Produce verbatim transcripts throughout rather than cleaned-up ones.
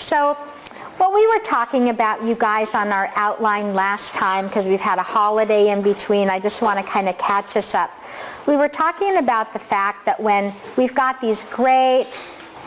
So what we were talking about, you guys, on our outline last time, because we've had a holiday in between, I just want to kind of catch us up. We were talking about the fact that when we've got these great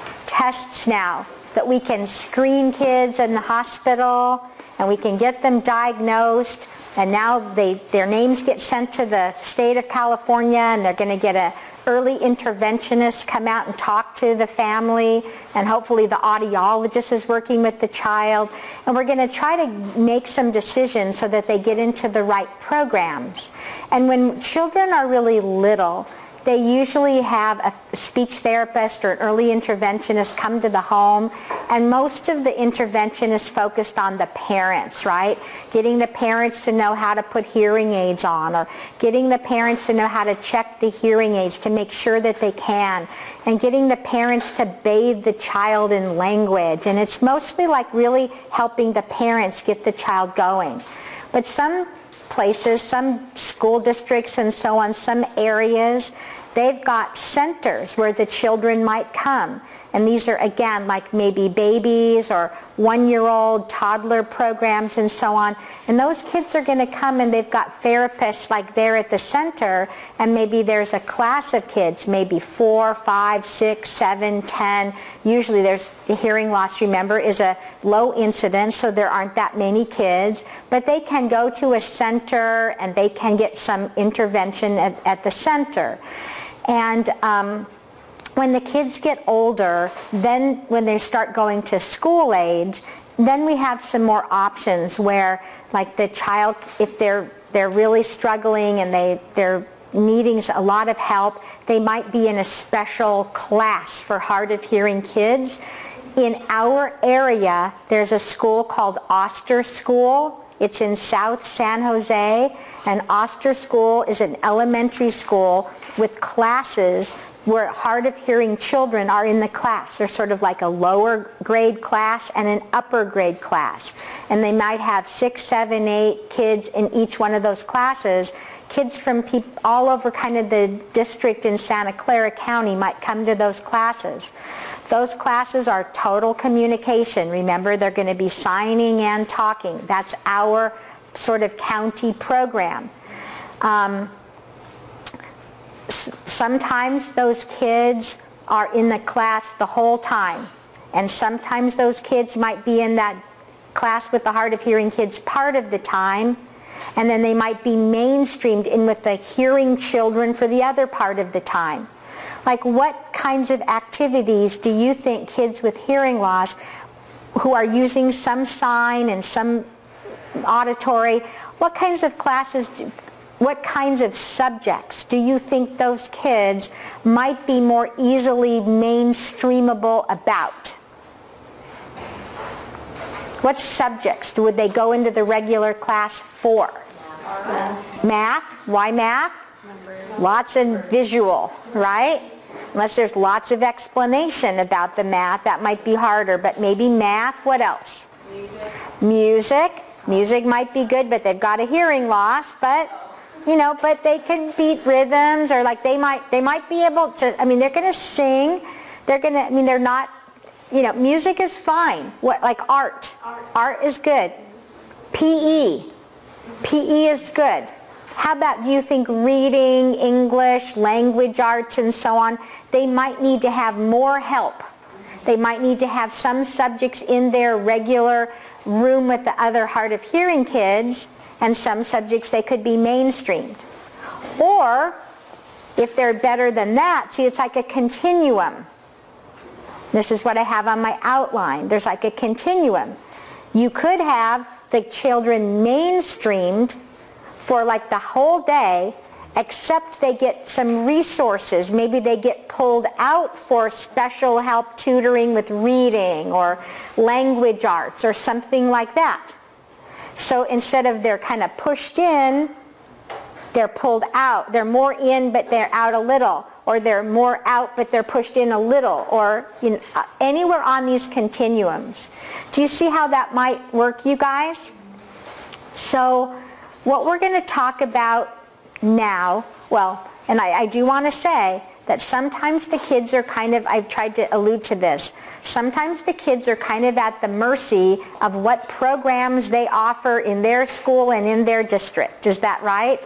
tests now, that we can screen kids in the hospital, and we can get them diagnosed, and now they, their names get sent to the state of California, and they're going to get a early interventionist come out and talk to the family, and hopefully the audiologist is working with the child, and we're going to try to make some decisions so that they get into the right programs. And when children are really little, they usually have a speech therapist or an early interventionist come to the home, and most of the interventionists focused on the parents, right? Getting the parents to know how to put hearing aids on, or getting the parents to know how to check the hearing aids to make sure that they can, and getting the parents to bathe the child in language. And it's mostly like really helping the parents get the child going. But some places, some school districts and so on, some areas, they've got centers where the children might come. And these are, again, like maybe babies or one-year-old toddler programs and so on. And those kids are going to come, and they've got therapists like there at the center, and maybe there's a class of kids, maybe four, five, six, seven, ten. Usually there's the hearing loss, remember, is a low incidence, so there aren't that many kids. But they can go to a center, and they can get some intervention at, at the center. And um, when the kids get older, then when they start going to school age, then we have some more options where, like, the child, if they're they're really struggling and they they're needing a lot of help, they might be in a special class for hard of hearing kids. In our area, there's a school called Oster School. It's in South San Jose, and Oster School is an elementary school with classes where hard of hearing children are in the class. They're sort of like a lower grade class and an upper grade class. And they might have six, seven, eight kids in each one of those classes. Kids from peop all over kind of the district in Santa Clara County might come to those classes. Those classes are total communication. Remember, they're going to be signing and talking. That's our sort of county program. Um, Sometimes those kids are in the class the whole time, and sometimes those kids might be in that class with the hard of hearing kids part of the time, and then they might be mainstreamed in with the hearing children for the other part of the time. Like, what kinds of activities do you think kids with hearing loss who are using some sign and some auditory, what kinds of classes do, what kinds of subjects do you think those kids might be more easily mainstreamable about? What subjects would they go into the regular class for? Math. Math? Why math? Numbers. Lots of visual, right? Unless there's lots of explanation about the math, that might be harder, but maybe math. What else? Music. Music. Music might be good, but they've got a hearing loss, but you know, but they can beat rhythms, or like they might, they might be able to, I mean, they're going to sing, they're going to, I mean, they're not, you know, music is fine. What, like art. Art, art is good. P E. P E is good. How about, do you think reading, English, language arts, and so on, they might need to have more help. They might need to have some subjects in their regular room with the other hard of hearing kids, and some subjects they could be mainstreamed. Or, if they're better than that, see, it's like a continuum. This is what I have on my outline. There's like a continuum. You could have the children mainstreamed for like the whole day, except they get some resources. Maybe they get pulled out for special help tutoring with reading or language arts or something like that. So instead of they're kind of pushed in, they're pulled out. They're more in, but they're out a little. Or they're more out, but they're pushed in a little. Or you know, anywhere on these continuums. Do you see how that might work, you guys? So what we're going to talk about now, well, and I, I do want to say that sometimes the kids are kind of, I've tried to allude to this, sometimes the kids are kind of at the mercy of what programs they offer in their school and in their district. Is that right?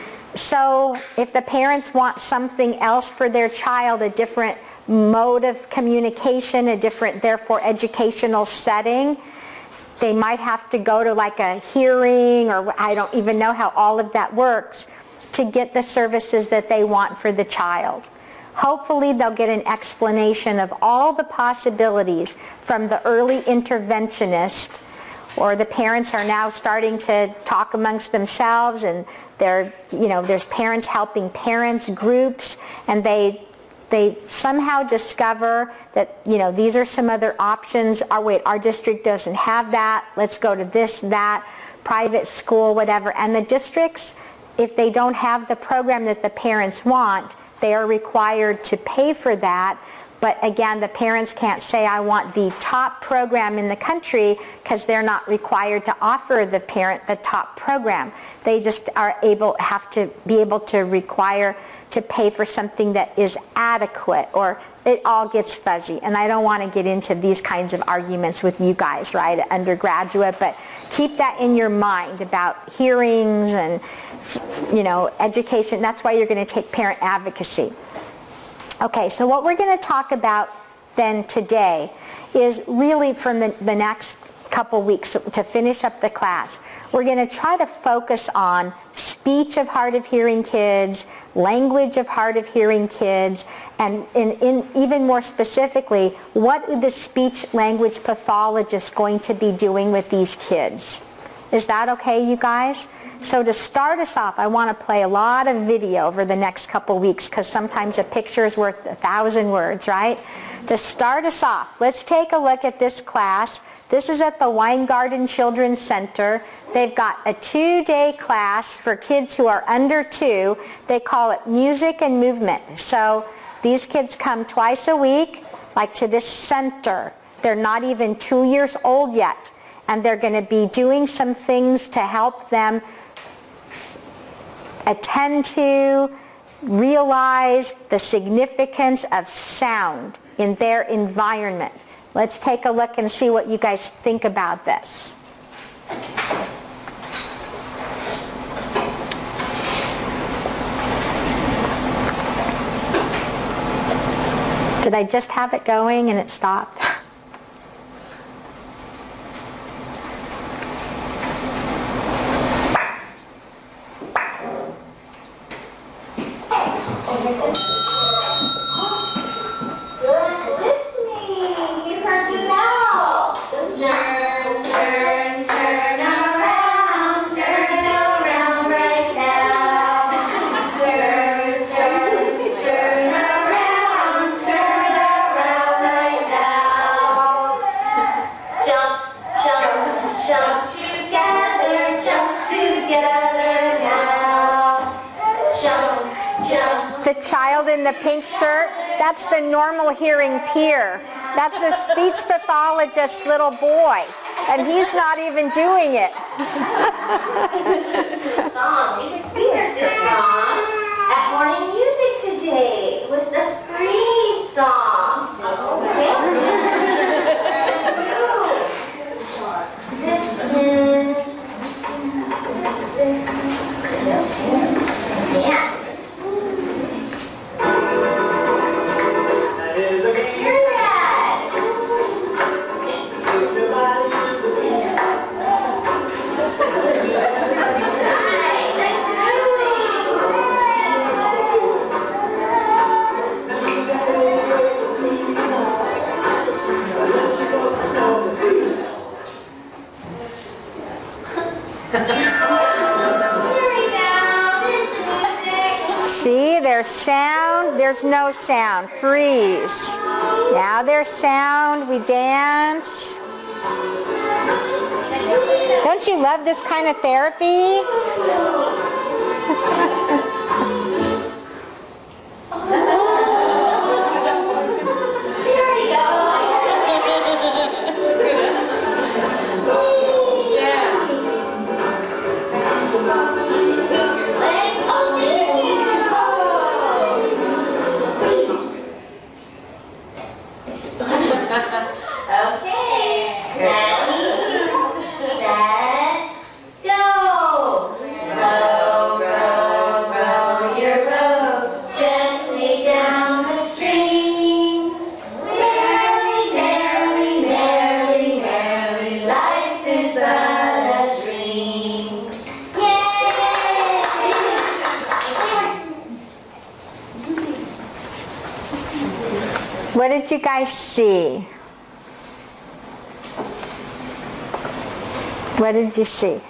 So if the parents want something else for their child, a different mode of communication, a different, therefore, educational setting, they might have to go to like a hearing, or I don't even know how all of that works, to get the services that they want for the child. Hopefully they'll get an explanation of all the possibilities from the early interventionist, or the parents are now starting to talk amongst themselves, and they're, you know, there's parents helping parents groups, and they they somehow discover that, you know, these are some other options. Our wait, our district doesn't have that. Let's go to this, that, private school, whatever. And the districts, if they don't have the program that the parents want, they are required to pay for that. But again, the parents can't say, I want the top program in the country, because they're not required to offer the parent the top program. They just are able, have to be able to require to pay for something that is adequate, or it all gets fuzzy. And I don't want to get into these kinds of arguments with you guys, right, undergraduate, but keep that in your mind about hearings and, you know, education. That's why you're going to take parent advocacy. Okay, so what we're going to talk about then today is really from the, the next couple weeks to finish up the class. We're going to try to focus on speech of hard of hearing kids, language of hard of hearing kids, and in, in even more specifically, what is the speech language pathologist going to be doing with these kids? Is that okay, you guys? So to start us off, I want to play a lot of video over the next couple weeks, because sometimes a picture is worth a thousand words, right? To start us off, let's take a look at this class. This is at the Weingarten Children's Center. They've got a two-day class for kids who are under two. They call it music and movement. So these kids come twice a week, like to this center. They're not even two years old yet. And they're going to be doing some things to help them attend to, realize the significance of sound in their environment. Let's take a look and see what you guys think about this. Did I just have it going and it stopped? The child in the pink shirt, that's the normal hearing peer. That's the speech pathologist's little boy, and he's not even doing it. Song. We heard this song at morning music today. It was the free song. Okay. Yeah. See, there's sound, there's no sound. Freeze. Now there's sound, we dance. Don't you love this kind of therapy? What did you guys see? What did you see?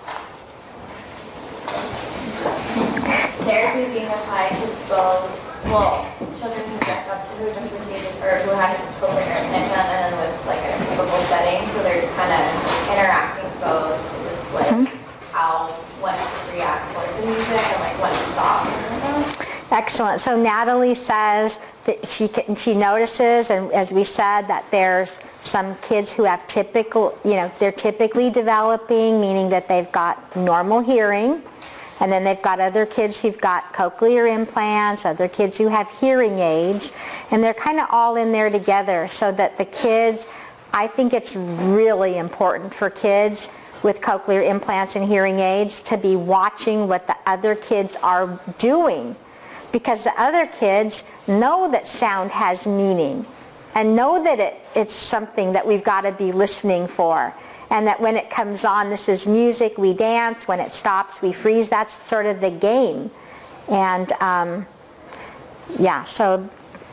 Therapy being applied to both, well, children who just up, who just received or who had cochlear implant and then with like a typical setting, so they're kind of interacting both to just like mm-hmm. how when to react towards the music and like when to stop. Excellent. So Natalie says that she can, she notices, and as we said, that there's some kids who have typical, you know, they're typically developing, meaning that they've got normal hearing. And then they've got other kids who've got cochlear implants, other kids who have hearing aids, and they're kind of all in there together so that the kids, I think it's really important for kids with cochlear implants and hearing aids to be watching what the other kids are doing, because the other kids know that sound has meaning and know that it, it's something that we've got to be listening for. And that when it comes on, this is music, we dance. When it stops, we freeze. That's sort of the game. And um, yeah, so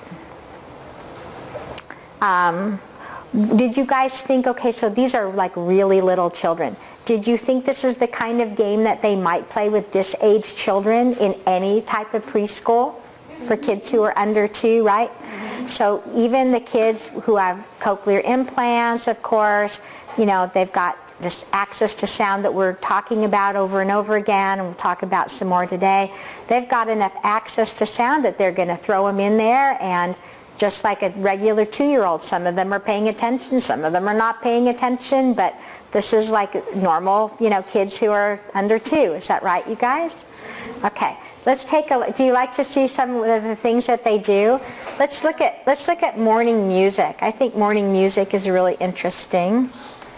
um, did you guys think, okay, so these are like really little children. Did you think this is the kind of game that they might play with this age children in any type of preschool for kids who are under two, right? So even the kids who have cochlear implants, of course, you know, they've got this access to sound that we're talking about over and over again, and we'll talk about some more today. They've got enough access to sound that they're going to throw them in there, and just like a regular two-year-old, some of them are paying attention, some of them are not paying attention, but this is like normal, you know, kids who are under two. Is that right, you guys? Okay. Let's take a look. Do you like to see some of the things that they do? Let's look at let's look at morning music. I think morning music is really interesting.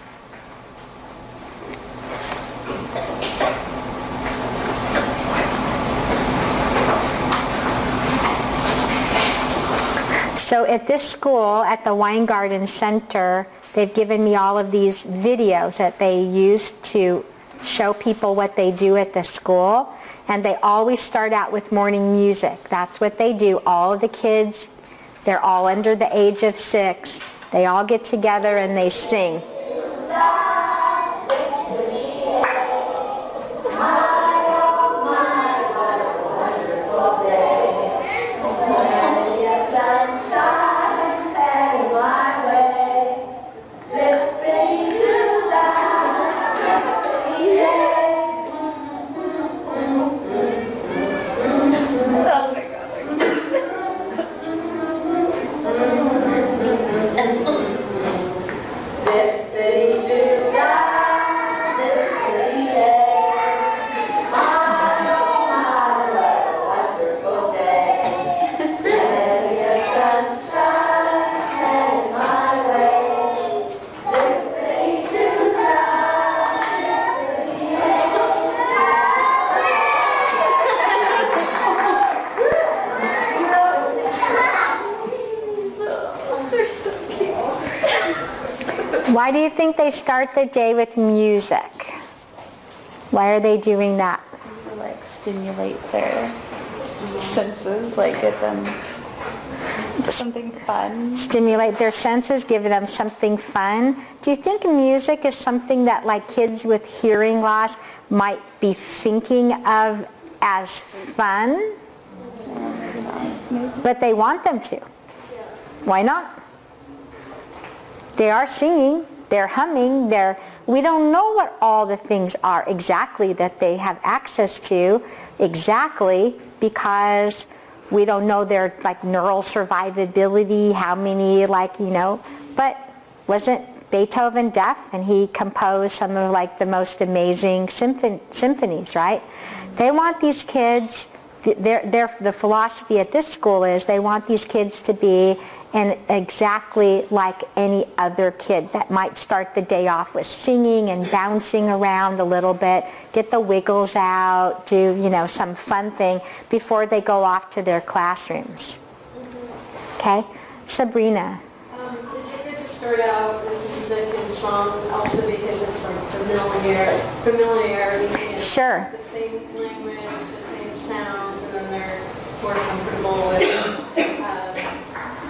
So at this school, at the Weingarten Center, they've given me all of these videos that they use to show people what they do at the school. And they always start out with morning music. That's what they do. All of the kids, they're all under the age of six. They all get together and they sing. Why do you think they start the day with music? Why are they doing that? Like stimulate their senses, like get them something fun. Stimulate their senses, give them something fun. Do you think music is something that like kids with hearing loss might be thinking of as fun? But they want them to. Why not? They are singing, they're humming, they're, we don't know what all the things are exactly that they have access to exactly, because we don't know their like neural survivability, how many like, you know, but wasn't Beethoven deaf? And he composed some of like the most amazing symphon symphonies, right? They want these kids, their, their, the philosophy at this school is they want these kids to be and exactly like any other kid that might start the day off with singing and bouncing around a little bit, get the wiggles out, do, you know, some fun thing before they go off to their classrooms. Okay? Sabrina. Um, is it good to start out with music and song also because it's like familiar, familiarity and sure. the same language, the same sounds, and then they're more comfortable with uh, the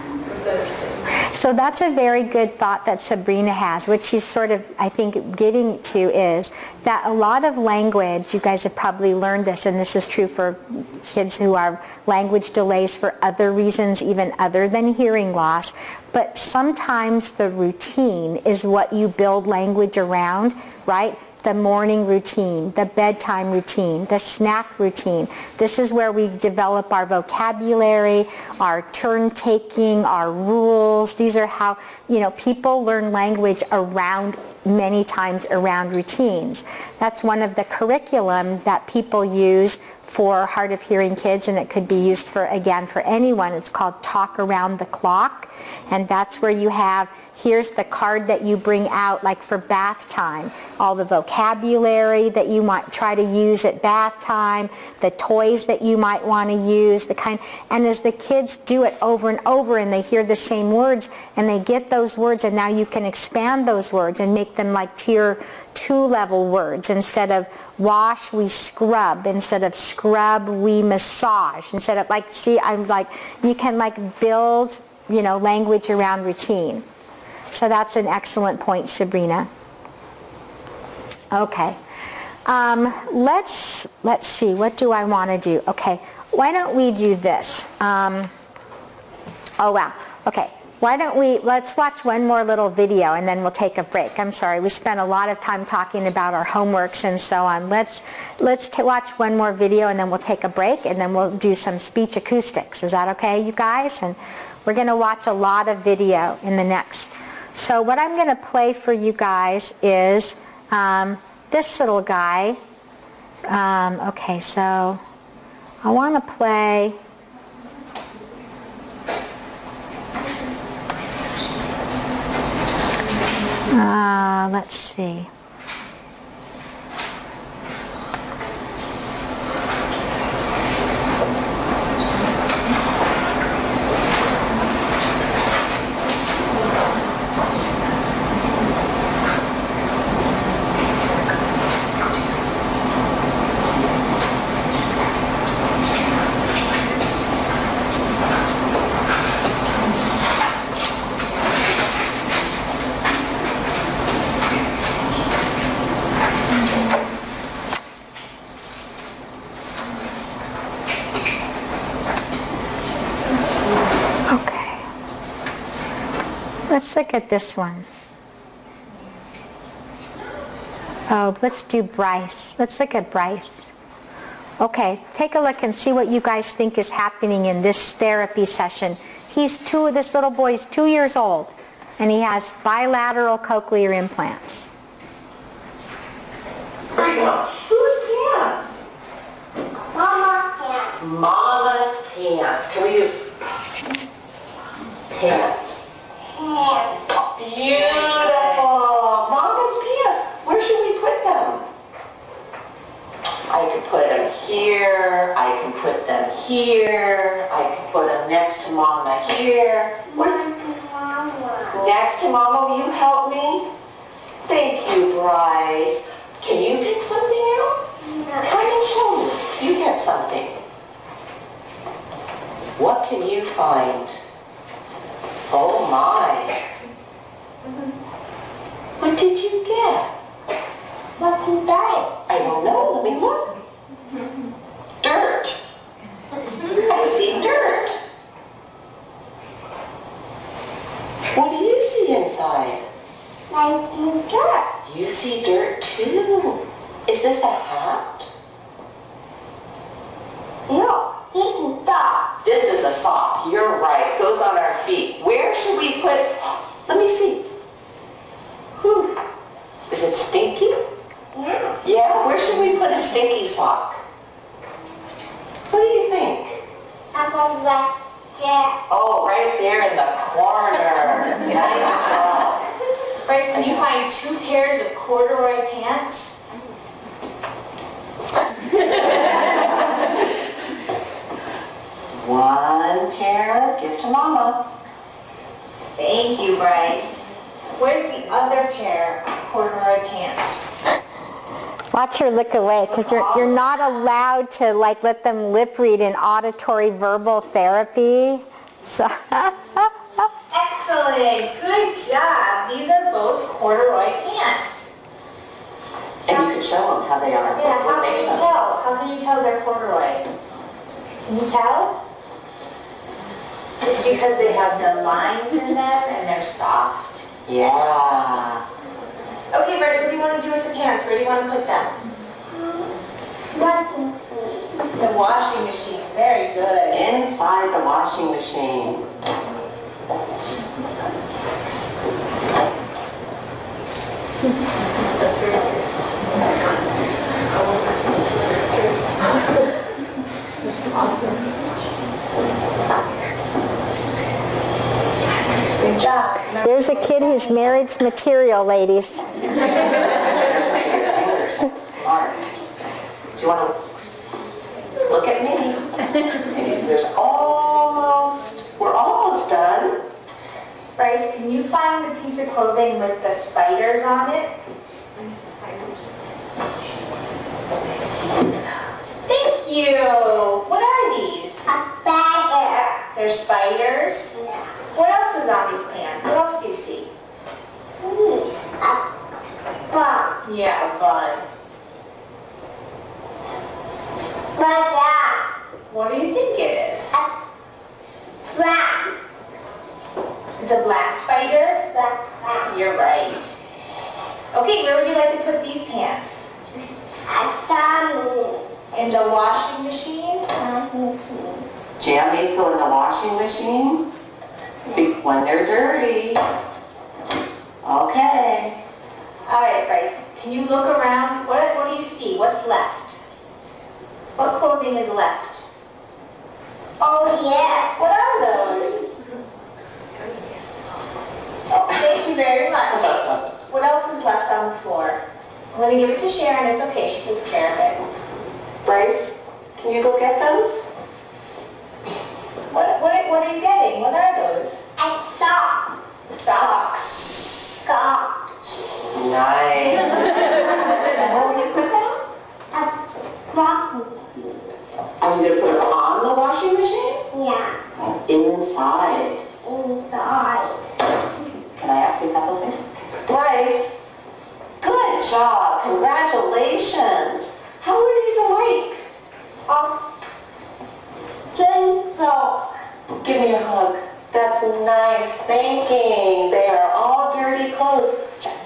those things. So that's a very good thought that Sabrina has. What she's sort of, I think, getting to is that a lot of language, you guys have probably learned this, and this is true for kids who have language delays for other reasons, even other than hearing loss, but sometimes the routine is what you build language around, right? The morning routine, the bedtime routine, the snack routine. This is where we develop our vocabulary, our turn taking, our rules. These are how, you know, people learn language around, many times around routines. That's one of the curriculum that people use for hard of hearing kids, and it could be used for, again, for anyone. It's called Talk Around the Clock, and that's where you have, here's the card that you bring out, like for bath time, all the vocabulary that you might try to use at bath time, the toys that you might want to use, the kind, and as the kids do it over and over and they hear the same words and they get those words, and now you can expand those words and make them like tier two level words. Instead of wash, we scrub. Instead of scrub, we massage. Instead of like, see, I'm like, you can like build, you know, language around routine. So that's an excellent point, Sabrina. Okay. Um, let's, let's see, what do I want to do? Okay, why don't we do this? Um, oh, wow. Okay. Why don't we, let's watch one more little video and then we'll take a break. I'm sorry, we spent a lot of time talking about our homeworks and so on. Let's, let's t watch one more video and then we'll take a break and then we'll do some speech acoustics. Is that okay, you guys? And we're going to watch a lot of video in the next. So what I'm going to play for you guys is um, this little guy. Um, okay, so I want to play... Uh, let's see. Let's look at this one. Oh, let's do Bryce. Let's look at Bryce. Okay, take a look and see what you guys think is happening in this therapy session. He's two, this little boy is two years old, and he has bilateral cochlear implants. Whose pants? Mama pants. Mama's pants. Can we do pants? Pants. Beautiful. Mama's pants. Where should we put them? I could put them here. I can put them here. I could put them next to Mama here. Where? Mama. Next to Mama, will you help me? Thank you, Bryce. Can you pick something out? No. Come and show me. You get something. What can you find? Oh my. What did you get? What is that? I don't know. Let me look. Dirt. I see dirt. What do you see inside? Like in dirt. You see dirt too. Is this a hat? No, this is dog. This is a sock. You're right. It goes on our feet. Where should we put... Let me see. Whew. Is it stinky? Yeah. Yeah? Where should we put a stinky sock? What do you think? I'm a rat. Oh, right there in the corner. Nice job. Bryce, can you find two pairs of corduroy pants? One pair. Give to Mama. Thank you, Bryce. Where's the other pair of corduroy pants? Watch her look away, because you're, you're not allowed to like let them lip read in auditory verbal therapy. So Excellent. Good job. These are both corduroy pants. And you can show them how they are. Yeah, what how can makes you them. tell? How can you tell they're corduroy? Can you tell? It's because they have the lines in them and they're soft. Yeah. Okay, Bryce, what do you want to do with the pants? Where do you want to put them? The washing machine. Very good. Inside the washing machine. That's very good. Good job. There's a kid who's marriage material, ladies. Smart. Do you want to look at me? There's almost, we're almost done. Bryce, can you find the piece of clothing with the spiders on it? Thank you. What are these? A spider. They're spiders? Yeah. What else is on these pants? What else do you see? A bug. Yeah, a bug. Bug. What do you think it is? A black. It's a black spider? Black. You're right. Okay, where would you like to put these pants? In the washing machine? Jammies go in the washing machine when they're dirty. Okay. All right, Bryce, can you look around? What, what do you see? What's left? What clothing is left? Oh, yeah. What are those? Oh, thank you very much. What else is left on the floor? I'm going to give it to Sharon. It's okay. She takes care of it. Bryce, can you go get those? What, what, what are you getting? What are those? I saw. Socks. Socks. Nice. And where would you put them? Are you going to put it on the washing machine? Yeah. Inside. Inside. Can I ask you a couple things? Bryce, good job. Congratulations. How are these awake? Um, gentle. Give me a hug. That's nice thinking. They are all dirty clothes.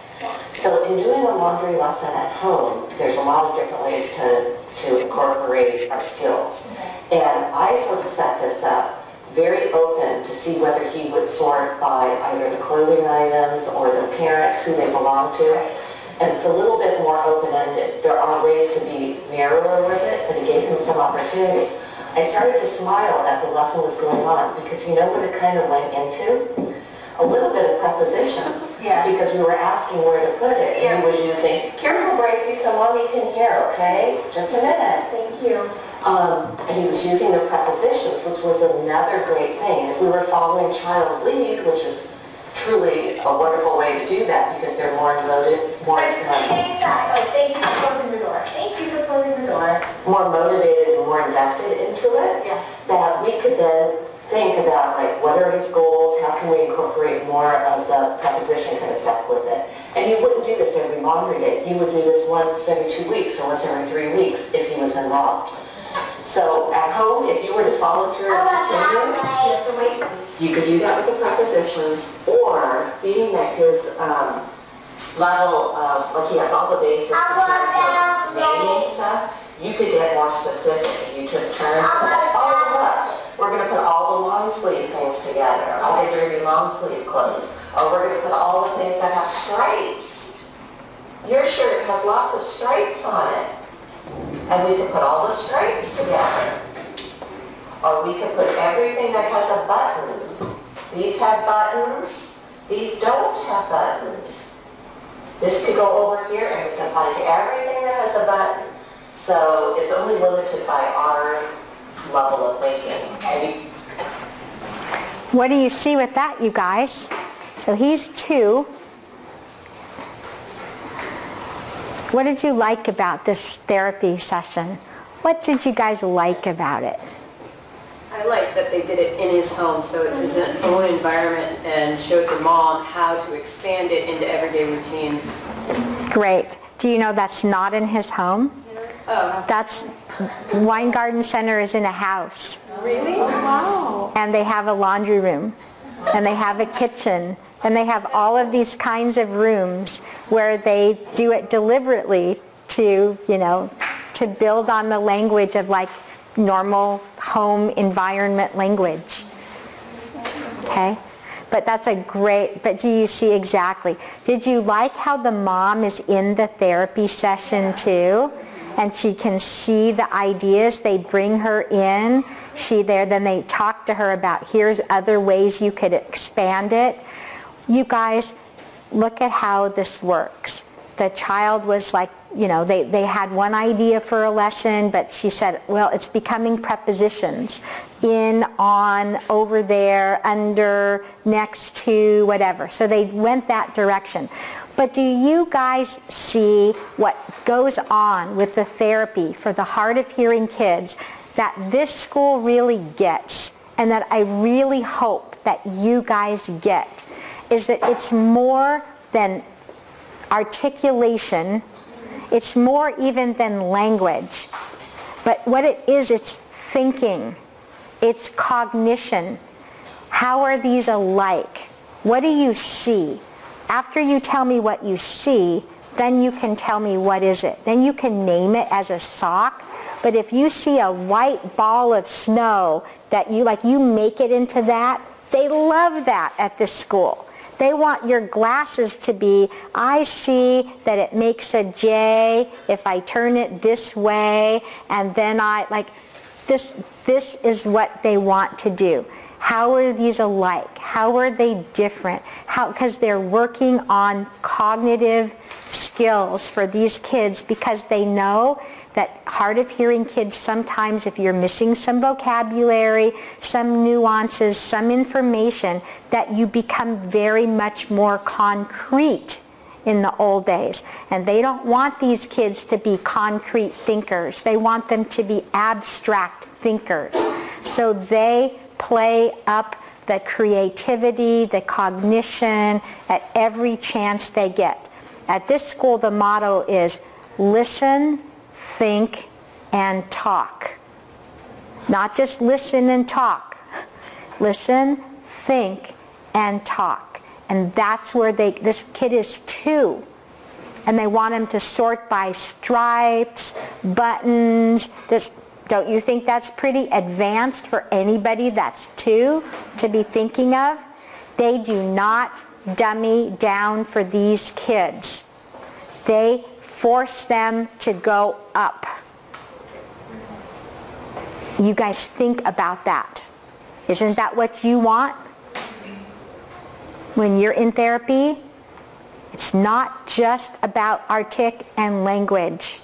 So in doing a laundry lesson at home, there's a lot of different ways to, to incorporate our skills. And I sort of set this up very open to see whether he would sort by either the clothing items or the parents who they belong to. And it's a little bit more open-ended. There are ways to be narrower with it, but it gave him some opportunity. I started to smile as the lesson was going on because you know what it kind of went into? A little bit of prepositions. Yeah. Because we were asking where to put it. And he was using, careful Bracey, so mommy can hear, okay? Just a minute. Thank you. Um, and he was using the prepositions, which was another great thing. If we were following child lead, which is truly a wonderful way to do that because they're more devoted, more Stay inside. Oh, thank you for closing the door. Thank you for closing the door. more motivated and more invested into it, Yeah. that we could then think about like what are his goals, how can we incorporate more of the preposition kind of stuff with it. And he wouldn't do this every laundry day. He would do this once every two weeks or once every three weeks if he was involved. So at home, if you were to follow through and continue, You have to wait, please. you could do that with the prepositions, or being that his um, level of, like he has all the basics in terms of naming stuff, you could get more specific. If you took turns and said, oh look, we're going to put all the long sleeve things together, all the dirty long sleeve clothes, or we're going to put all the things that have stripes. Your shirt has lots of stripes on it. And we could put all the stripes together. Or we could put everything that has a button. These have buttons. These don't have buttons. This could go over here and we can apply it to everything that has a button. So it's only limited by our level of thinking. Maybe. What do you see with that, you guys? So he's two. What did you like about this therapy session? What did you guys like about it? I I like that they did it in his home, so it's his own environment, and showed the mom how to expand it into everyday routines. Great. Do you know that's not in his home? Oh, That's, Weingarten Center is in a house. really? Oh, wow. And they have a laundry room, and they have a kitchen, and they have all of these kinds of rooms where they do it deliberately to, you know, to build on the language of like normal home environment language. Okay? But that's a great, but do you see exactly? Did you like how the mom is in the therapy session too? And she can see the ideas, they bring her in, she there, then they talk to her about here's other ways you could expand it. You guys, look at how this works. The child was like, you know, they, they had one idea for a lesson, but she said, well, it's becoming prepositions. In, on, over there, under, next to, whatever. So they went that direction. But do you guys see what goes on with the therapy for the hard of hearing kids that this school really gets, and that I really hope that you guys get, is that it's more than articulation, it's more even than language. But what it is, it's thinking, it's cognition. How are these alike? What do you see? After you tell me what you see, then you can tell me what is it. Then you can name it as a sock. But if you see a white ball of snow that you like, you make it into that, they love that at this school. They want your glasses to be, I see that it makes a J if I turn it this way, and then I, like, this, this is what they want to do. How are these alike? How are they different? How, because they're working on cognitive skills for these kids, because they know that hard of hearing kids, sometimes if you're missing some vocabulary, some nuances, some information, that you become very much more concrete in the old days. And they don't want these kids to be concrete thinkers. They want them to be abstract thinkers. So they play up the creativity, the cognition at every chance they get. At this school, the motto is listen, think, and talk. Not just listen and talk. Listen, think, and talk. And that's where they, this kid is two. And they want him to sort by stripes, buttons. This, don't you think that's pretty advanced for anybody that's two to be thinking of? They do not dummy down for these kids. They force them to go up. You guys think about that. Isn't that what you want? When you're in therapy, it's not just about artic and language.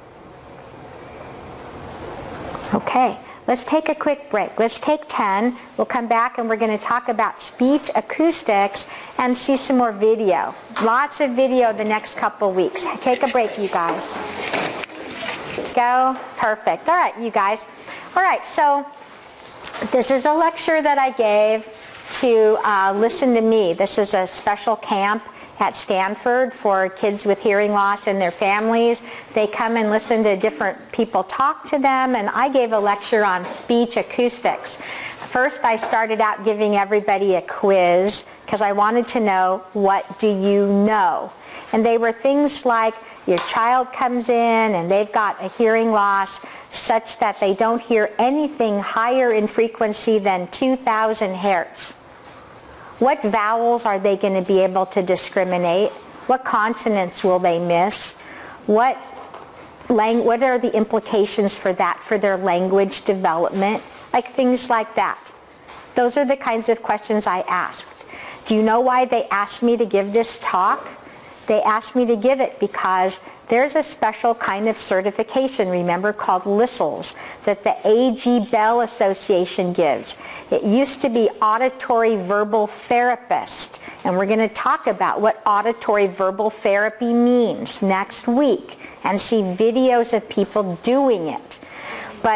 Okay, let's take a quick break. Let's take ten. We'll come back and we're going to talk about speech acoustics and see some more video. Lots of video the next couple weeks. Take a break, you guys. Go. Perfect. All right, you guys. All right, so this is a lecture that I gave to uh, Listen to Me. This is a special camp at Stanford for kids with hearing loss and their families. They come and listen to different people talk to them, and I gave a lecture on speech acoustics. First, I started out giving everybody a quiz because I wanted to know, what do you know? And they were things like, your child comes in and they've got a hearing loss such that they don't hear anything higher in frequency than two thousand hertz. What vowels are they going to be able to discriminate? What consonants will they miss? What, what are the implications for that for their language development? Like things like that. Those are the kinds of questions I asked. Do you know why they asked me to give this talk? They asked me to give it because there's a special kind of certification, remember, called L I S Ls, that the A G Bell Association gives. It used to be Auditory Verbal Therapist, and we're going to talk about what auditory verbal therapy means next week and see videos of people doing it. But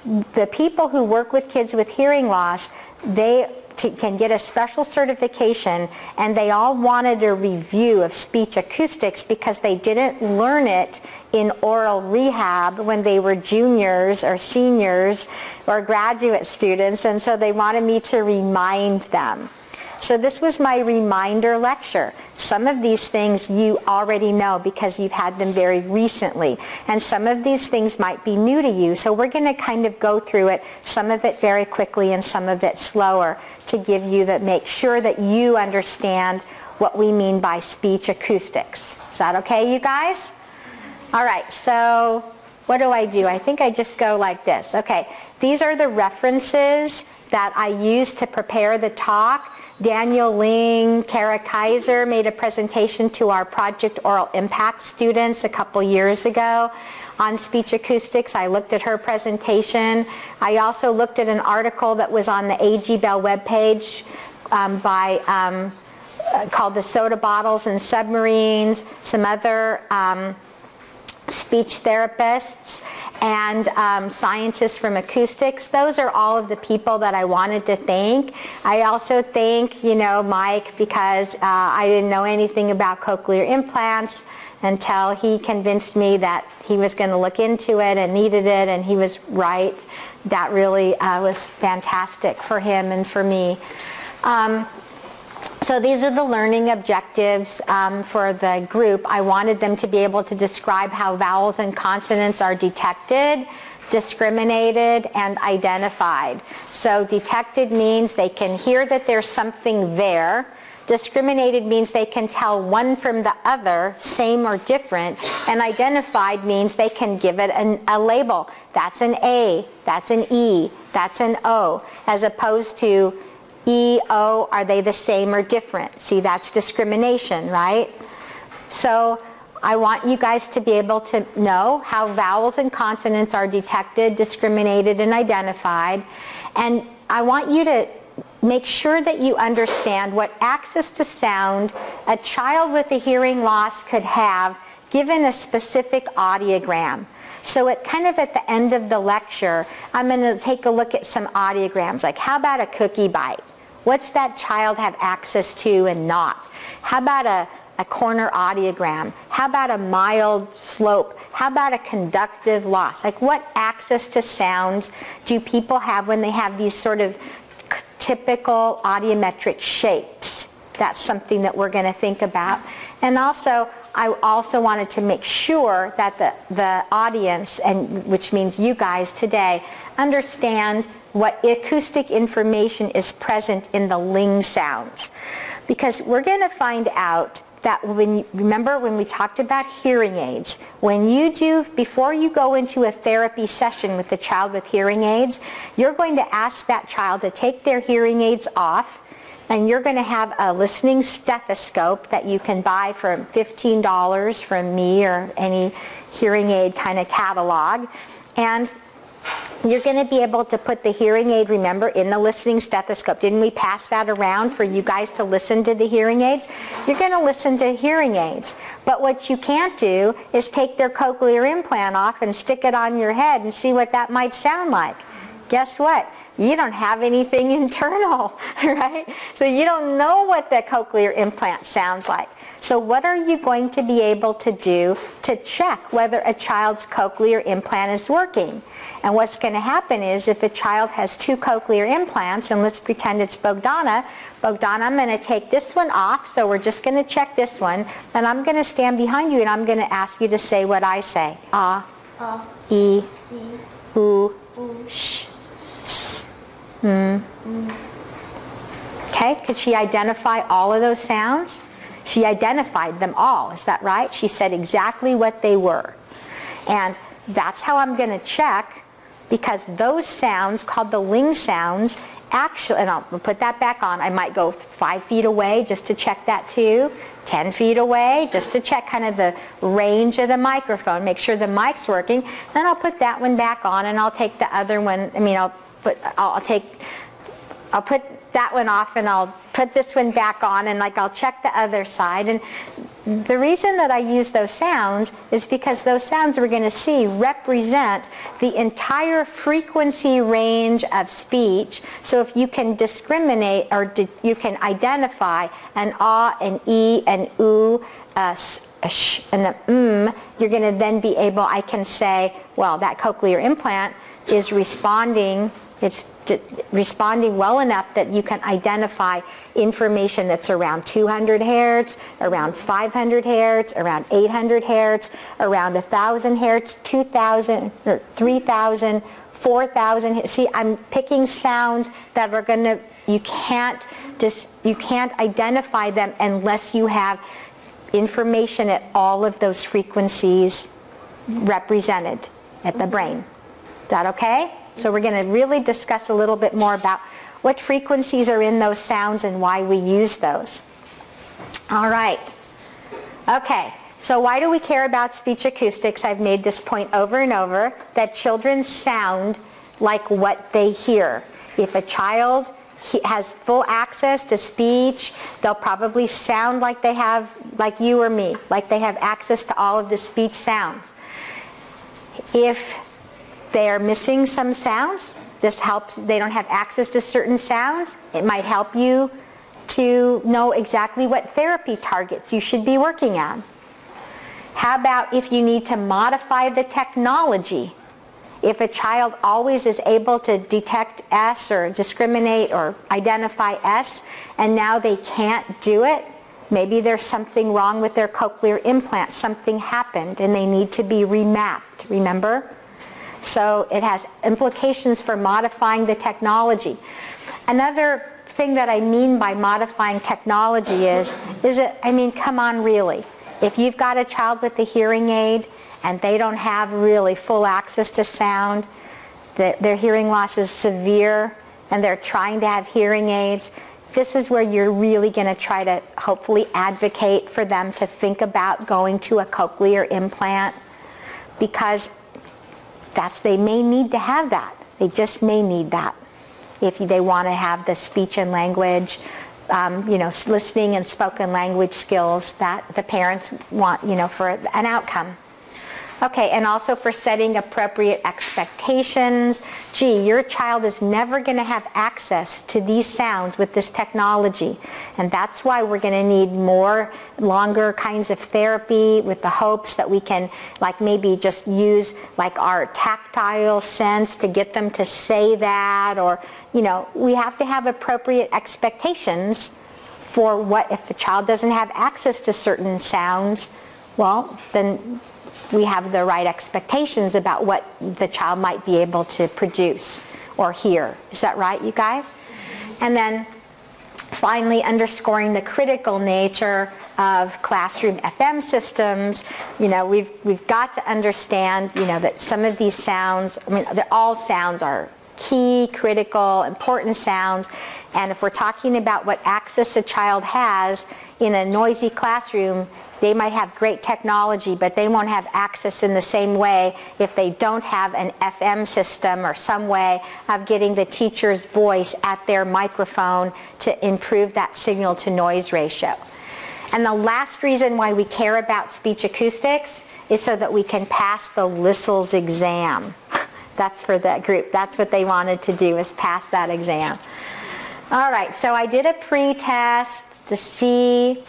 the people who work with kids with hearing loss, they to, can get a special certification, and they all wanted a review of speech acoustics because they didn't learn it in oral rehab when they were juniors or seniors or graduate students, and so they wanted me to remind them. So this was my reminder lecture. Some of these things you already know because you've had them very recently, and some of these things might be new to you. So we're going to kind of go through it, some of it very quickly and some of it slower, to give you that, make sure that you understand what we mean by speech acoustics. Is that okay, you guys? All right, so what do I do? I think I just go like this. Okay, these are the references that I used to prepare the talk. Daniel Ling, Kara Kaiser made a presentation to our Project Oral Impact students a couple years ago on speech acoustics. I looked at her presentation. I also looked at an article that was on the A G Bell webpage um, by, um, uh, called The Soda Bottles and Submarines, some other um, speech therapists and um, scientists from acoustics. Those are all of the people that I wanted to thank. I also thank, you know, Mike, because uh, I didn't know anything about cochlear implants until he convinced me that he was going to look into it and needed it, and he was right. That really uh, was fantastic for him and for me. Um, So these are the learning objectives um, for the group. I wanted them to be able to describe how vowels and consonants are detected, discriminated, and identified. So detected means they can hear that there's something there. Discriminated means they can tell one from the other, same or different. And identified means they can give it an, a label. That's an A, that's an E, that's an O, as opposed to E, O, are they the same or different? See, that's discrimination, right? So I want you guys to be able to know how vowels and consonants are detected, discriminated, and identified. And I want you to make sure that you understand what access to sound a child with a hearing loss could have given a specific audiogram. So at kind of at the end of the lecture, I'm going to take a look at some audiograms, like how about a cookie bite? What's that child have access to and not? How about a, a corner audiogram? How about a mild slope? How about a conductive loss? Like what access to sounds do people have when they have these sort of typical audiometric shapes? That's something that we're going to think about. And also, I also wanted to make sure that the, the audience, and which means you guys today, understand what acoustic information is present in the ling sounds. Because we're going to find out that when you, remember when we talked about hearing aids, when you do, before you go into a therapy session with a child with hearing aids, you're going to ask that child to take their hearing aids off, and you're going to have a listening stethoscope that you can buy for fifteen dollars from me or any hearing aid kind of catalog. And you're going to be able to put the hearing aid, remember, in the listening stethoscope. Didn't we pass that around for you guys to listen to the hearing aids? You're going to listen to hearing aids. But what you can't do is take their cochlear implant off and stick it on your head and see what that might sound like. Guess what? You don't have anything internal, right? So you don't know what the cochlear implant sounds like. So what are you going to be able to do to check whether a child's cochlear implant is working? And what's going to happen is if a child has two cochlear implants, and let's pretend it's Bogdana, Bogdana, I'm going to take this one off, so we're just going to check this one, and I'm going to stand behind you and I'm going to ask you to say what I say. Ah, Uh, E, E, oo, U, sh, s, mm. Okay, could she identify all of those sounds? She identified them all, is that right? She said exactly what they were. And that's how I'm going to check, because those sounds, called the ling sounds, actually, and I'll put that back on, I might go five feet away just to check that too, ten feet away just to check kind of the range of the microphone, make sure the mic's working, then I'll put that one back on and I'll take the other one, I mean I'll put, I'll, I'll take, I'll put that one off and I'll put this one back on, and like I'll check the other side. And the reason that I use those sounds is because those sounds we're going to see represent the entire frequency range of speech. So if you can discriminate or di you can identify an ah, an e, an oo, a, a sh, and an mm, you're going to then be able, I can say, well, that cochlear implant is responding, it's responding well enough that you can identify information that's around two hundred hertz, around five hundred hertz, around eight hundred hertz, around one thousand hertz, two thousand, or three thousand, four thousand. See, I'm picking sounds that are going to, you can't just, you can't identify them unless you have information at all of those frequencies represented at the brain. Is that okay? So we're going to really discuss a little bit more about what frequencies are in those sounds and why we use those. All right. Okay. So why do we care about speech acoustics? I've made this point over and over, that children sound like what they hear. If a child has full access to speech, they'll probably sound like they have, like you or me, like they have access to all of the speech sounds. If they're missing some sounds, this helps, they don't have access to certain sounds, it might help you to know exactly what therapy targets you should be working on. How about if you need to modify the technology? If a child always is able to detect S or discriminate or identify S, and now they can't do it, maybe there's something wrong with their cochlear implant, something happened and they need to be remapped, remember? So it has implications for modifying the technology. Another thing that I mean by modifying technology is, is it, I mean, come on, really. If you've got a child with a hearing aid and they don't have really full access to sound, the, their hearing loss is severe, and they're trying to have hearing aids, this is where you're really going to try to hopefully advocate for them to think about going to a cochlear implant, because that's, they may need to have that. They just may need that if they want to have the speech and language, um, you know, listening and spoken language skills that the parents want, you know, for an outcome. Okay, and also for setting appropriate expectations. Gee, your child is never going to have access to these sounds with this technology, and that's why we're going to need more longer kinds of therapy, with the hopes that we can, like, maybe just use like our tactile sense to get them to say that, or, you know, we have to have appropriate expectations for what if a child doesn't have access to certain sounds. Well, then we have the right expectations about what the child might be able to produce or hear. Is that right, you guys? And then finally, underscoring the critical nature of classroom F M systems. You know, we've, we've got to understand, you know, that some of these sounds, I mean, all sounds are key, critical, important sounds. And if we're talking about what access a child has in a noisy classroom, they might have great technology, but they won't have access in the same way if they don't have an F M system or some way of getting the teacher's voice at their microphone to improve that signal to noise ratio. And the last reason why we care about speech acoustics is so that we can pass the Lissel's exam. That's for that group. That's what they wanted to do, is pass that exam. All right, so I did a pre-test to see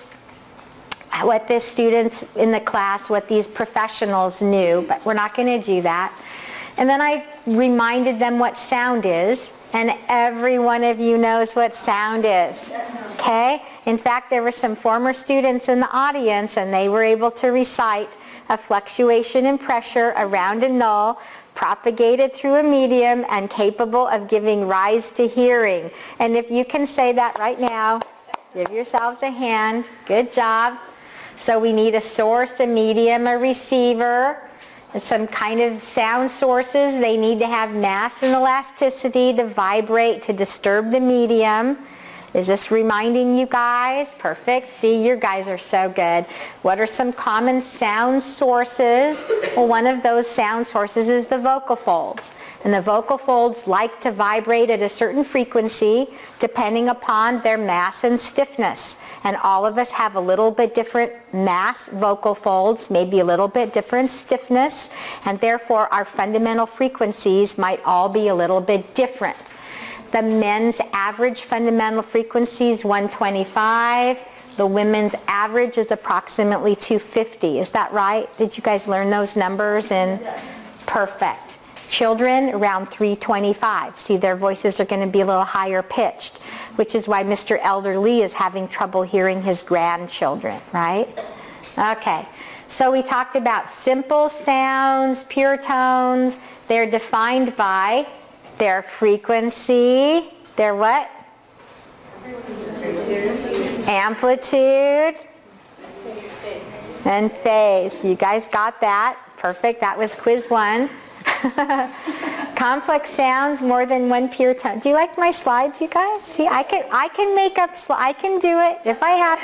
what the students in the class, what these professionals knew, but we're not going to do that. And then I reminded them what sound is, and every one of you knows what sound is. Okay? In fact, there were some former students in the audience, and they were able to recite a fluctuation in pressure around a null propagated through a medium and capable of giving rise to hearing. And if you can say that right now, give yourselves a hand. Good job. So we need a source, a medium, a receiver, and some kind of sound sources. They need to have mass and elasticity to vibrate, to disturb the medium. Is this reminding you guys? Perfect. See, you guys are so good. What are some common sound sources? Well, one of those sound sources is the vocal folds. And the vocal folds like to vibrate at a certain frequency depending upon their mass and stiffness. And all of us have a little bit different mass vocal folds, maybe a little bit different stiffness, and therefore our fundamental frequencies might all be a little bit different. The men's average fundamental frequency is one twenty-five. The women's average is approximately two fifty. Is that right? Did you guys learn those numbers? And perfect. Children around three twenty-five. See, their voices are going to be a little higher pitched, which is why Mister Elderly is having trouble hearing his grandchildren, right? Okay. So we talked about simple sounds, pure tones. They're defined by their frequency, their what? Amplitude and phase. You guys got that? Perfect. That was quiz one. Complex sounds, more than one pure tone. Do you like my slides, you guys? See, I can I can make up sli- I can do it if I have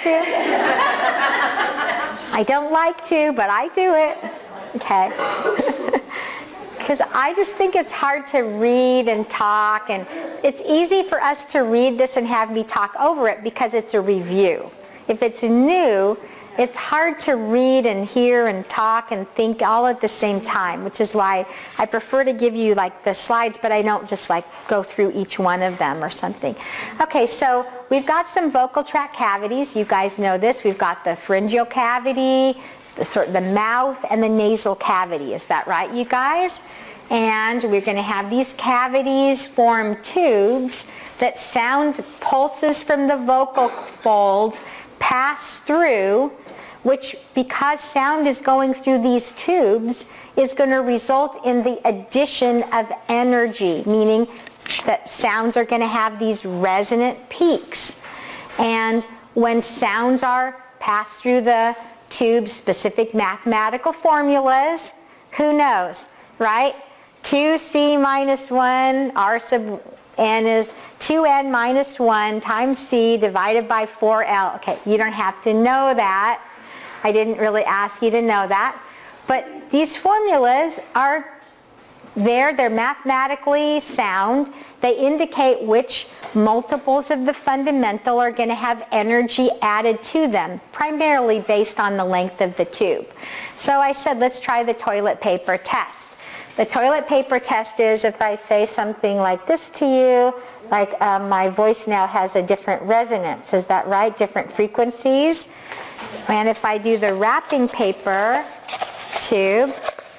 to. I don't like to, but I do it. Okay. Because I just think it's hard to read and talk, and it's easy for us to read this and have me talk over it because it's a review. If it's new, it's hard to read and hear and talk and think all at the same time, which is why I prefer to give you like the slides, but I don't just like go through each one of them or something. Okay, so we've got some vocal tract cavities. You guys know this. We've got the pharyngeal cavity, the sort of the mouth, and the nasal cavity. Is that right, you guys? And we're going to have these cavities form tubes that sound pulses from the vocal folds pass through, which, because sound is going through these tubes, is going to result in the addition of energy, meaning that sounds are going to have these resonant peaks. And when sounds are passed through the tube, specific mathematical formulas, who knows, right? two c minus one, r sub n is two n minus one times c divided by four l. Okay, you don't have to know that. I didn't really ask you to know that. But these formulas are there. They're mathematically sound. They indicate which multiples of the fundamental are going to have energy added to them, primarily based on the length of the tube. So I said, let's try the toilet paper test. The toilet paper test is if I say something like this to you, like um, my voice now has a different resonance. Is that right? Different frequencies. And if I do the wrapping paper tube,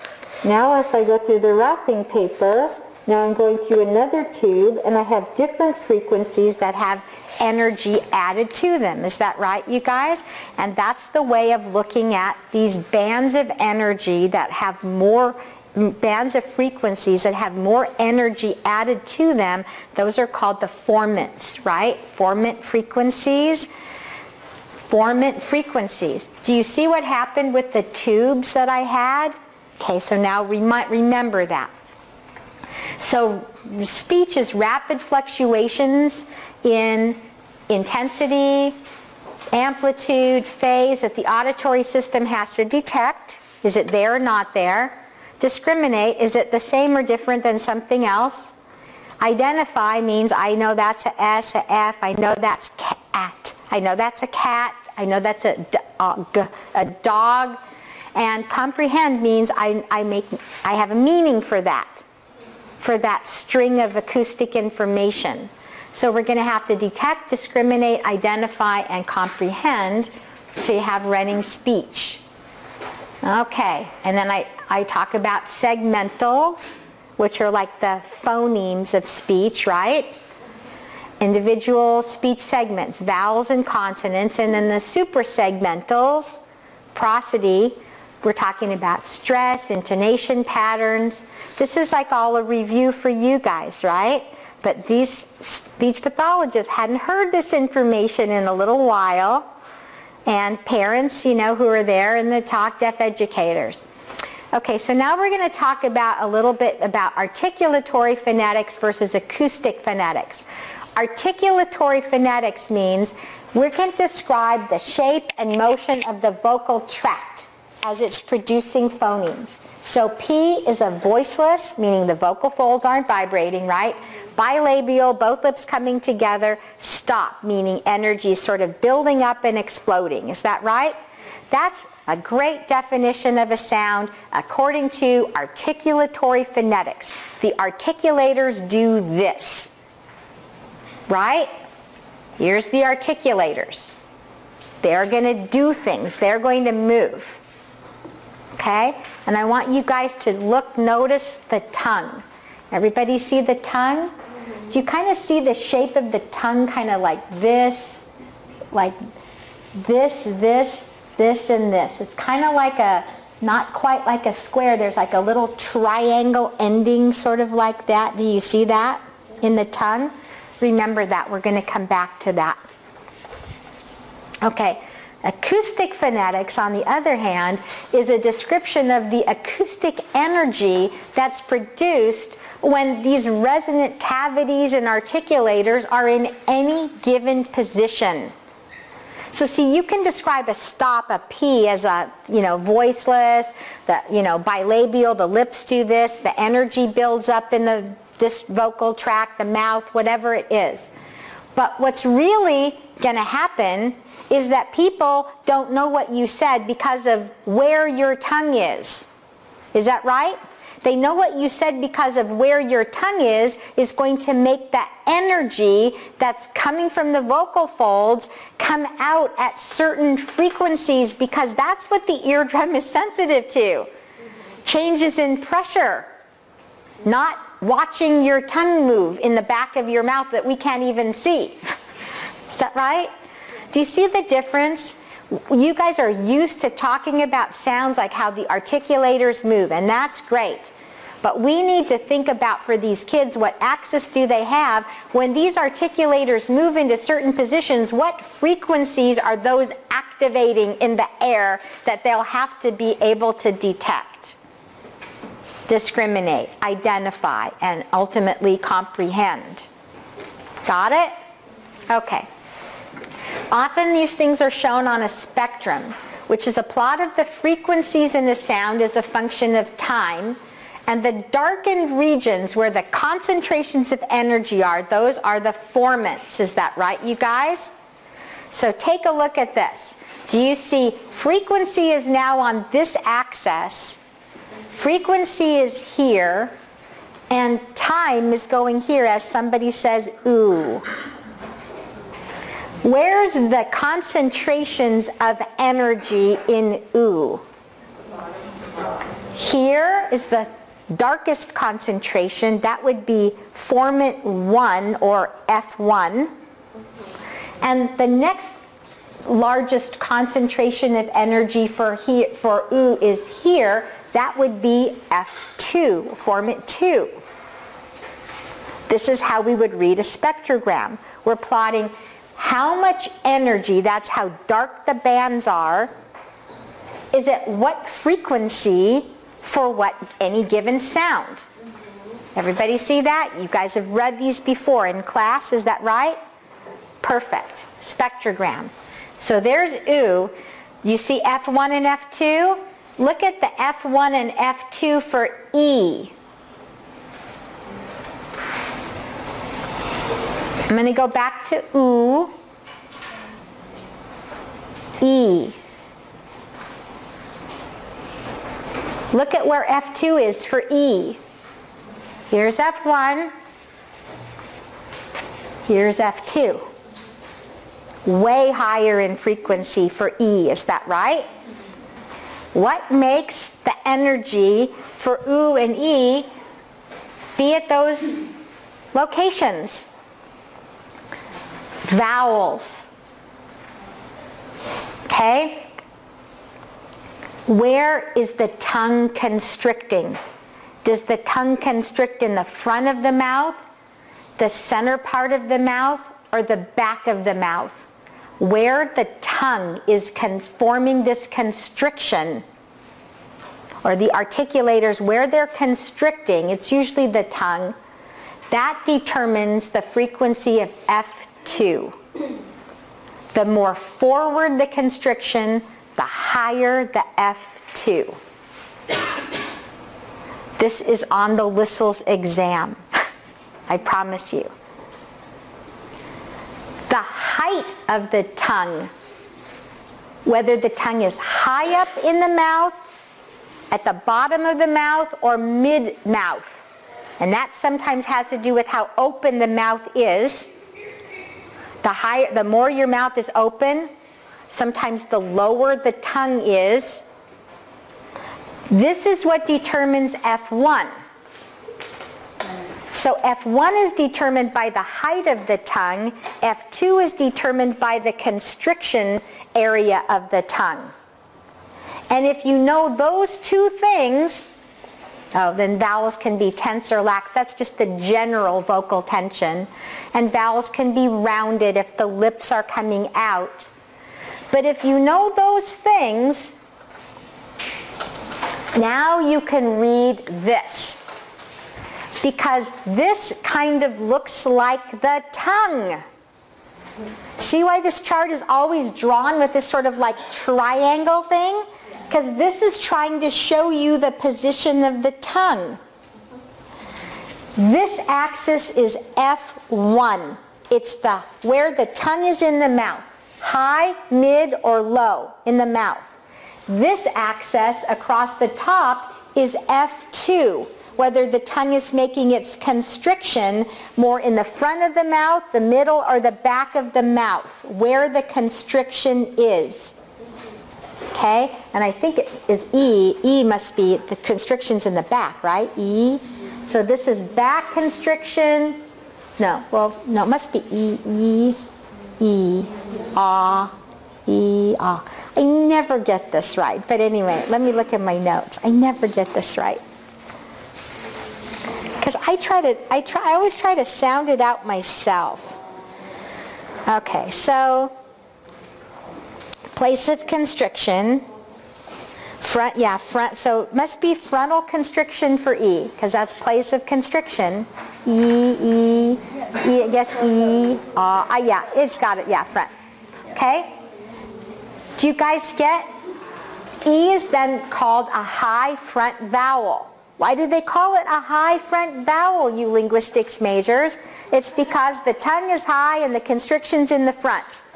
now if I go through the wrapping paper, now I'm going through another tube, and I have different frequencies that have energy added to them. Is that right, you guys? And that's the way of looking at these bands of energy that have more bands of frequencies that have more energy added to them. Those are called the formants, right? Formant frequencies. Formant frequencies. Do you see what happened with the tubes that I had? Okay, so now remi- remember that. So speech is rapid fluctuations in intensity, amplitude, phase that the auditory system has to detect. Is it there or not there? Discriminate, is it the same or different than something else? Identify means I know that's a S, a F, I know that's cat, I know that's a cat, I know that's a dog, a dog. And comprehend means I, I, make, I have a meaning for that, for that string of acoustic information. So we're going to have to detect, discriminate, identify, and comprehend to have running speech. Okay, and then I, I talk about segmentals, which are like the phonemes of speech, right? Individual speech segments, vowels and consonants, and then the suprasegmentals, prosody, we're talking about stress, intonation patterns. This is like all a review for you guys, right? But these speech pathologists hadn't heard this information in a little while. And parents, you know, who are there, and the talk deaf educators. Okay, so now we're going to talk about a little bit about articulatory phonetics versus acoustic phonetics. Articulatory phonetics means we can describe the shape and motion of the vocal tract as it's producing phonemes. So P is a voiceless, meaning the vocal folds aren't vibrating, right? Bilabial, both lips coming together. Stop, meaning energy sort of building up and exploding. Is that right? That's a great definition of a sound according to articulatory phonetics. The articulators do this, right? Here's the articulators. They're going to do things. They're going to move. Okay? And I want you guys to look, notice the tongue. Everybody see the tongue? Do you kind of see the shape of the tongue kind of like this, like this, this, this, and this? It's kind of like a, not quite like a square. There's like a little triangle ending sort of like that. Do you see that in the tongue? Remember that. We're going to come back to that. Okay. Acoustic phonetics, on the other hand, is a description of the acoustic energy that's produced when these resonant cavities and articulators are in any given position. So see, you can describe a stop, a P, as a, you know, voiceless, the, you know, bilabial, the lips do this, the energy builds up in the, this vocal tract, the mouth, whatever it is. But what's really going to happen is that people don't know what you said because of where your tongue is. Is that right? They know what you said because of where your tongue is, is going to make that energy that's coming from the vocal folds come out at certain frequencies, because that's what the eardrum is sensitive to. Changes in pressure, not watching your tongue move in the back of your mouth that we can't even see. Is that right? Do you see the difference? You guys are used to talking about sounds like how the articulators move, and that's great. But we need to think about, for these kids, what access do they have when these articulators move into certain positions? What frequencies are those activating in the air that they'll have to be able to detect, discriminate, identify, and ultimately comprehend? Got it? Okay. Often these things are shown on a spectrum, which is a plot of the frequencies in a sound as a function of time, and the darkened regions where the concentrations of energy are, those are the formants. Is that right, you guys? So take a look at this. Do you see frequency is now on this axis, frequency is here, and time is going here as somebody says ooh. Where's the concentrations of energy in ooh? Here is the darkest concentration. That would be formant one, or F one. And the next largest concentration of energy for, he, for ooh is here. That would be F two, formant two. This is how we would read a spectrogram. We're plotting how much energy, that's how dark the bands are, is at what frequency for what any given sound. Everybody see that? You guys have read these before in class, is that right? Perfect. Spectrogram. So there's ooh. You see F one and F two? Look at the F one and F two for E. I'm going to go back to ooh, E. Look at where F two is for E. Here's F one. Here's F two. Way higher in frequency for E, is that right? What makes the energy for ooh and E be at those locations? Vowels. Okay? Where is the tongue constricting? Does the tongue constrict in the front of the mouth, the center part of the mouth, or the back of the mouth? Where the tongue is forming this constriction, or the articulators, where they're constricting, it's usually the tongue, That determines the frequency of F two. The more forward the constriction, the higher the F two. This is on the Lissel's exam, I promise you. The height of the tongue, whether the tongue is high up in the mouth, at the bottom of the mouth, or mid-mouth, and that sometimes has to do with how open the mouth is. The higher, the more your mouth is open, sometimes the lower the tongue is. This is what determines F one. So F one is determined by the height of the tongue. F two is determined by the constriction area of the tongue. And if you know those two things, oh, then vowels can be tense or lax. That's just the general vocal tension. And vowels can be rounded if the lips are coming out. But if you know those things, now you can read this. Because this kind of looks like the tongue. See why this chart is always drawn with this sort of like triangle thing? Because this is trying to show you the position of the tongue. This axis is F one. It's the where the tongue is in the mouth. High, mid, or low in the mouth. This axis across the top is F two, whether the tongue is making its constriction more in the front of the mouth, the middle, or the back of the mouth, where the constriction is. Okay, and I think it is E. E must be, the constriction's in the back, right? E. So this is back constriction. No, well, no, it must be E, E, E, ah, E, ah. I never get this right. But anyway, let me look at my notes. I never get this right. Because I try to, I try, I always try to sound it out myself. Okay, so place of constriction, front, yeah, front, so it must be frontal constriction for E, because that's place of constriction. E, E, E, yes, E, ah, uh, yeah, it's got it, yeah, front. Okay? Do you guys get? E is then called a high front vowel. Why do they call it a high front vowel, you linguistics majors? It's because the tongue is high and the constriction's in the front.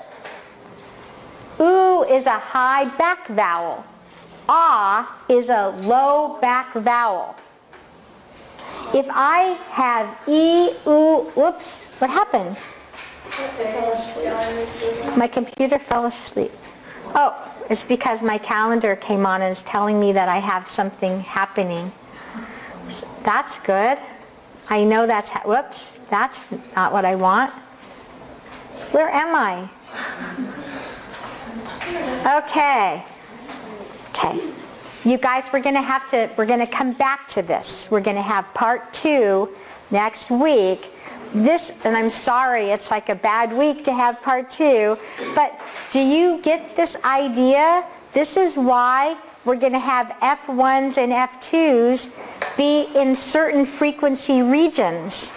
Oo is a high back vowel. Ah is a low back vowel. If I have E, oo, whoops, what happened? My computer fell asleep. Oh, it's because my calendar came on and is telling me that I have something happening. That's good. I know that's, whoops, that's not what I want. Where am I? Okay. Okay. You guys, we're going to have to, we're going to come back to this. We're going to have part two next week. This, and I'm sorry, it's like a bad week to have part two, but do you get this idea? This is why we're going to have F ones and F twos be in certain frequency regions.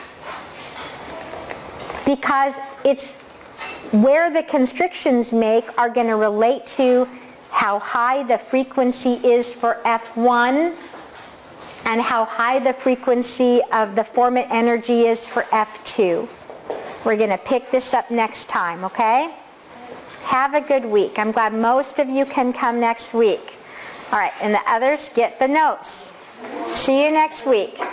Because it's where the constrictions make are going to relate to how high the frequency is for F one and how high the frequency of the formant energy is for F two. We're going to pick this up next time, okay? Have a good week. I'm glad most of you can come next week. All right, and the others, get the notes. See you next week.